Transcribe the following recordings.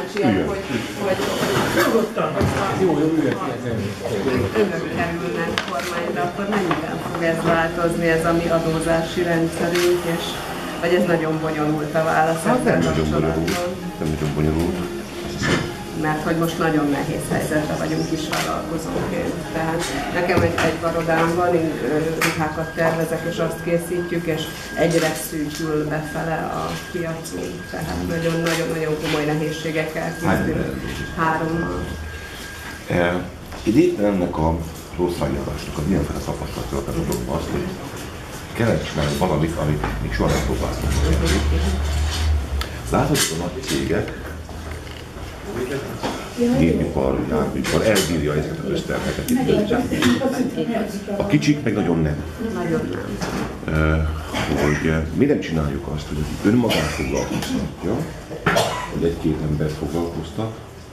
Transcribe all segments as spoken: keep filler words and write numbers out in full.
kíváncsiak, hogy, hogy jó, jó, önök kerülnek kormányra, akkor mennyiben fog ez változni, ez a mi adózási rendszerünk, és vagy ez nagyon bonyolult a válasz hát ezzel nem nagyon bonyolult. kapcsolatban? Nem nagyon bonyolult. Mert hogy most nagyon nehéz helyzetben vagyunk kisvállalkozóként. Tehát nekem egy, egy varodám van, én ruhákat tervezek, és azt készítjük, és egyre szűkül befele a piacunk. Tehát nagyon-nagyon komoly nehézségekkel küzdünk hárommal. E, Én éppen ennek a rossz eljárásnak, a mindenféle tapasztalatra adom azt, hogy kellene csinálni valamit, amit még soha nem próbáltam. Láthatjuk a nagy cégek, gépipar, járműipar elbírja ezeket az összterheket. A kicsik meg nagyon nem. Nagyon nem. Hogy mi nem csináljuk azt, hogy önmagát foglalkoztatja, hogy egy-két embert foglalkoztat,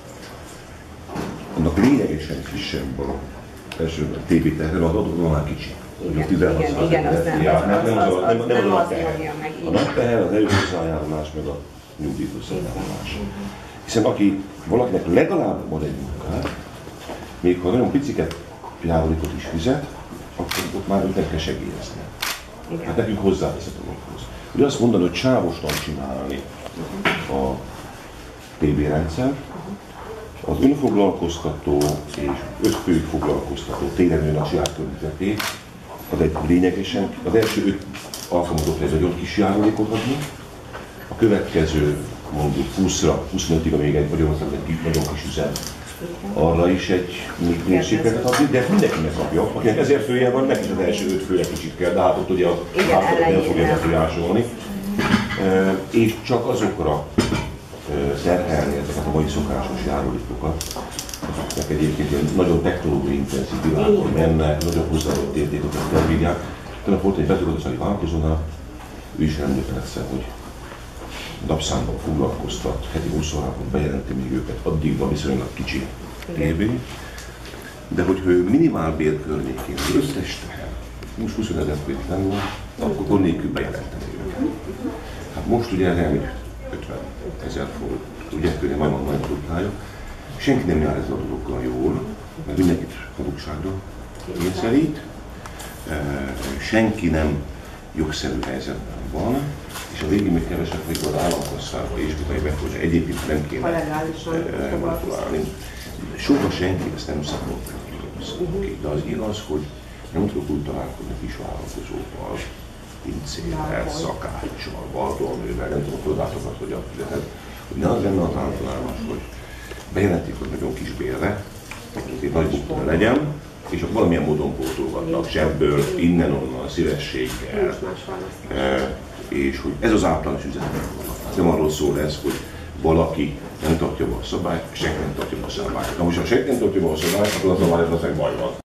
annak lényegesen kisebb a elsőben a té vé teher, az adóban már kicsi. Igen, igen, igen, az nem, nem az a nagy teher. A nagy teher az erős hozzájárulás, meg a nyugdíj hozzájárulás. Hiszen aki valakinek legalább van egy munkát, még ha nagyon piciket járulékot is fizet, akkor ott már őt nem kell segélyezni. Hát nekünk hozzáveszett a dolgokhoz. Ugye azt mondani, hogy sávostan csinálni a té bé rendszer, az önfoglalkoztató és ötfőig foglalkoztató tényleg a saját környezetét, az egy lényegesen, az első öt alkalmazott egy nagyon kis járulékot adni, a következő mondjuk húszra, huszonötig, amíg egy Magyarországon egy nagyon kis üzem, arra is egy mérsékletet adni, de mindenkinek kapja. Akinek ezer fője van, neki is az első öt főre kicsit kell, de hát ott ugye a vállalatot nem fogja befolyásolni. E, és csak azokra e, terhelni ezeket a mai szokásos járulékokat, azoknak egyébként ilyen nagyon technológiai intenzív világban mennek, nagyon hozzáadott értékeket elbírják. Tehát volt egy mezőgazdasági vállalkozónál, ő is említett egyszer, hogy napszámban foglalkoztat, heti huszonhárom bejelenti még őket, addig van viszonylag kicsi té bé, de hogy ő minimálbér környékén az összes teher, most huszonezer forint nem van, akkor gond nélkül bejelenteni őket. Hát most ugye elég ötven ezer forint, ugye köré majd majd tudnálja. Senki nem jár ezzel a dolgokkal jól, mert mindenkit hazugságra kényszerít, senki nem jogszerű helyzetben van, és a végén még kevesebb, hogy az államkasszába és utána befolyása egyébként nem kéne manipulálni. Soha senki ezt nem szabott meg, de az igaz, hogy nem tudok úgy találkozni kis vállalkozókkal, pincével, szakáccsal, valdornővel, nem tudom, tudátokat, hogy a fizetet, hogy ne az lenne az általános, hogy bejelentik, hogy nagyon kis bérre, hogy nagy bukta legyen, és akkor valamilyen módon pótolgatnak, zsebből, innen-onnan, szívességgel, e, és hogy ez az általános üzenet. Nem arról szól ez, hogy valaki nem tartja be a szabályt, senki nem tartja be a szabályt. Na most, ha senki nem tartja be a szabályt, akkor az a szabály, az meg baj van.